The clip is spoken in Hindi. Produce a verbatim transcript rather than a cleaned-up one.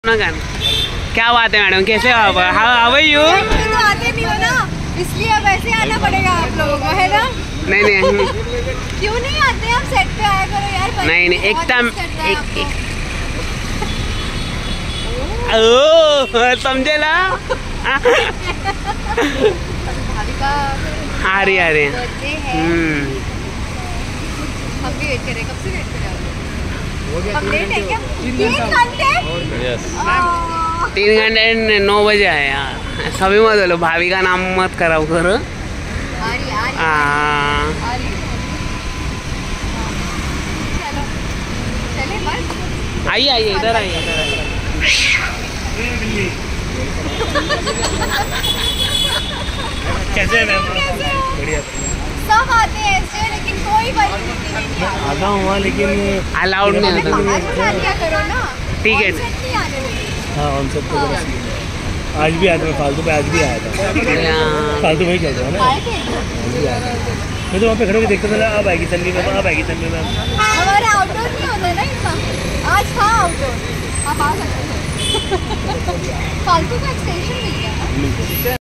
क्या बात है मैडम, कैसे हो आप? How are you? तो आते नहीं हो ना, इसलिए अब ऐसे आना पड़ेगा आप लोगों को, है ना? नहीं नहीं क्यों नहीं आते? आप सेट पे आया करो यार। नहीं नहीं एकदम एक ओ समझे ना। आ रही आ रही हम्म हम भी वेट करें, कब से वेट करें? हम लेट है क्या? तीन घंटे? तीन घंटे नौ बजे आए यार। सभी मत बोलो, भाभी का नाम मत कराओ करो। आ रही आ रही आ रही। चलो चले बस। आइए आइए इधर आइए इधर आइए। कैसे है मैम? बढ़िया। सब आते हैं ऐसे, लेकिन कोई वैलिडिटी नहीं आता। आता हूँ वहाँ, लेकिन अलाउड नहीं होता। बाहर बना लिया करो ना। ठीक है। नहीं आने देंगे। हाँ हम सब तो आज भी आया था मैं, फालतू पे आज भी आया था। फालतू वही चल रहा है ना। आए थे? मैं तो वहाँ पे खड़े होकर देखता था, अब आएगी तन्वी मैम, अब आएगी तन्वी मैम। हमारा आउटडोर नहीं होता ना इतना। आज था आउटडोर, आप आ सकते हो। फालतू का एक्सटेंशन मिल गया ना।